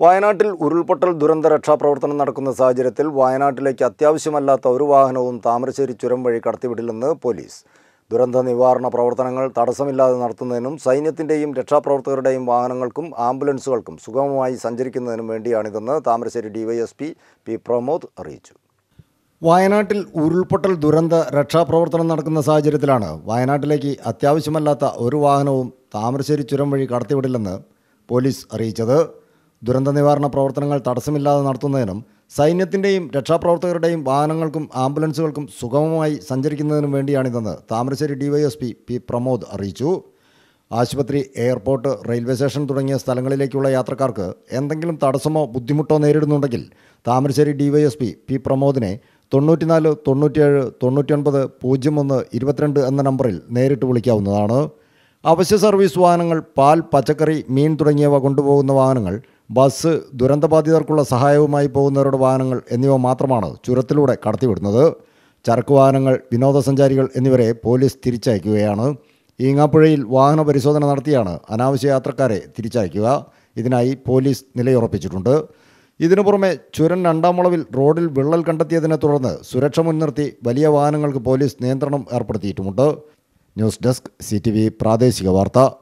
വയനാട്ടിൽ ഉരുൾപൊട്ടൽ ദുരന്ത രക്ഷാപ്രവർത്തനം നടക്കുന്ന സാഹചര്യത്തിൽ വയനാട്ടിലേക്ക് അത്യാവശ്യമല്ലാത്ത ഒരു വാഹനവും താമരശ്ശേരി ചുരം വഴി കടത്തിവിടില്ലെന്ന് പോലീസ്. ദുരന്ത നിവാരണ പ്രവർത്തനങ്ങൾ തടസ്സമില്ലാതെ നടത്തുന്നതിനും സൈന്യത്തിൻ്റെയും രക്ഷാപ്രവർത്തകരുടെയും വാഹനങ്ങൾക്കും ആംബുലൻസുകൾക്കും സുഗമമായി സഞ്ചരിക്കുന്നതിനും വേണ്ടിയാണിതെന്ന് താമരശ്ശേരി ഡിവൈഎസ്പി പി പ്രമോദ് അറിയിച്ചു. വയനാട്ടിൽ ഉരുൾപൊട്ടൽ ദുരന്ത രക്ഷാപ്രവർത്തനം നടക്കുന്ന സാഹചര്യത്തിലാണ് വയനാട്ടിലേക്ക് അത്യാവശ്യമല്ലാത്ത ഒരു വാഹനവും താമരശ്ശേരി ചുരം വഴി കടത്തിവിടില്ലെന്ന് പോലീസ് അറിയിച്ചത്. ദുരന്ത നിവാരണ പ്രവർത്തനങ്ങൾ തടസ്സമില്ലാതെ നടത്തുന്നതിനും സൈന്യത്തിൻ്റെയും രക്ഷാപ്രവർത്തകരുടെയും വാഹനങ്ങൾക്കും ആംബുലൻസുകൾക്കും സുഗമമായി സഞ്ചരിക്കുന്നതിനും വേണ്ടിയാണിതെന്ന് താമരശ്ശേരി ഡിവൈഎസ്പി പി പ്രമോദ് അറിയിച്ചു. ആശുപത്രി, എയർപോർട്ട്, റെയിൽവേ സ്റ്റേഷൻ തുടങ്ങിയ സ്ഥലങ്ങളിലേക്കുള്ള യാത്രക്കാർക്ക് എന്തെങ്കിലും തടസ്സമോ ബുദ്ധിമുട്ടോ നേരിടുന്നുണ്ടെങ്കിൽ താമരശ്ശേരി ഡിവൈഎസ്പി പി പ്രമോദിനെ 94 97 99 01 22 എന്ന നമ്പറിൽ നേരിട്ട് വിളിക്കാവുന്നതാണ്. അവശ്യ സർവീസ് വാഹനങ്ങൾ, പാൽ, പച്ചക്കറി, മീൻ തുടങ്ങിയവ കൊണ്ടുപോകുന്ന വാഹനങ്ങൾ, ബസ്, ദുരന്തബാധിതർക്കുള്ള സഹായവുമായി പോകുന്നവരുടെ വാഹനങ്ങൾ എന്നിവ മാത്രമാണ് ചുരത്തിലൂടെ കടത്തിവിടുന്നത്. ചരക്ക് വാഹനങ്ങൾ, വിനോദസഞ്ചാരികൾ എന്നിവരെ പോലീസ് തിരിച്ചയക്കുകയാണ്. ഈങ്ങാപ്പുഴയിൽ വാഹന പരിശോധന നടത്തിയാണ് അനാവശ്യ യാത്രക്കാരെ തിരിച്ചയക്കുക. ഇതിനായി പോലീസ് നിലയുറപ്പിച്ചിട്ടുണ്ട്. ഇതിനു പുറമെ ചുരം രണ്ടാം വളവിൽ റോഡിൽ വിള്ളൽ കണ്ടെത്തിയതിനെ തുടർന്ന് സുരക്ഷ മുൻനിർത്തി വലിയ വാഹനങ്ങൾക്ക് പോലീസ് നിയന്ത്രണം ഏർപ്പെടുത്തിയിട്ടുമുണ്ട്. ന്യൂസ് ഡെസ്ക് CTV പ്രാദേശിക വാർത്ത.